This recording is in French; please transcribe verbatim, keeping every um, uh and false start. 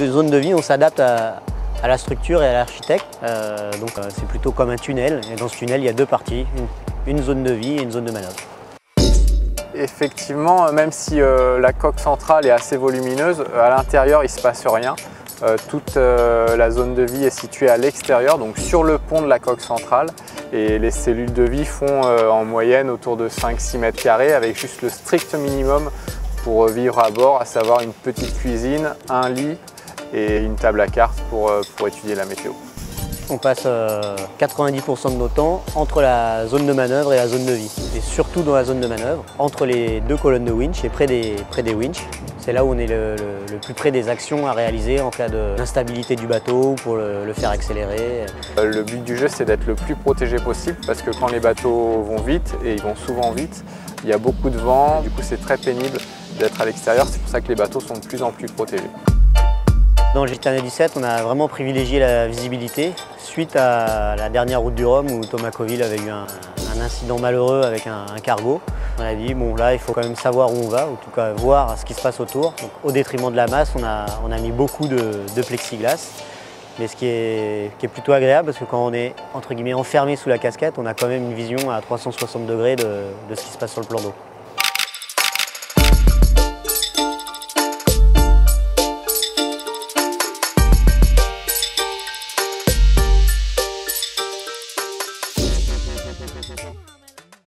zones de vie, on s'adapte à, à la structure et à l'architecte. Euh, donc euh, c'est plutôt comme un tunnel. Et dans ce tunnel, il y a deux parties, une, une zone de vie et une zone de manœuvre. Effectivement, même si euh, la coque centrale est assez volumineuse, à l'intérieur il ne se passe rien. Euh, toute euh, la zone de vie est située à l'extérieur, donc sur le pont de la coque centrale. Et les cellules de vie font euh, en moyenne autour de cinq à six mètres carrés avec juste le strict minimum pour vivre à bord, à savoir une petite cuisine, un lit et une table à cartes pour, euh, pour étudier la météo. On passe euh, quatre-vingt-dix pour cent de nos temps entre la zone de manœuvre et la zone de vie. Et surtout dans la zone de manœuvre, entre les deux colonnes de winch et près des, près des winches. C'est là où on est le, le, le plus près des actions à réaliser en cas d'instabilité du bateau, pour le, le faire accélérer. Le but du jeu, c'est d'être le plus protégé possible parce que quand les bateaux vont vite, et ils vont souvent vite, il y a beaucoup de vent, du coup c'est très pénible d'être à l'extérieur, c'est pour ça que les bateaux sont de plus en plus protégés. Dans le Gitana dix-sept, on a vraiment privilégié la visibilité suite à la dernière route du Rhum où Thomas Coville avait eu un, un incident malheureux avec un, un cargo. On a dit bon là il faut quand même savoir où on va, ou en tout cas voir ce qui se passe autour. Donc, au détriment de la masse, on a, on a mis beaucoup de, de plexiglas. Mais ce qui est, qui est plutôt agréable parce que quand on est entre guillemets enfermé sous la casquette, on a quand même une vision à trois cent soixante degrés de, de ce qui se passe sur le plan d'eau.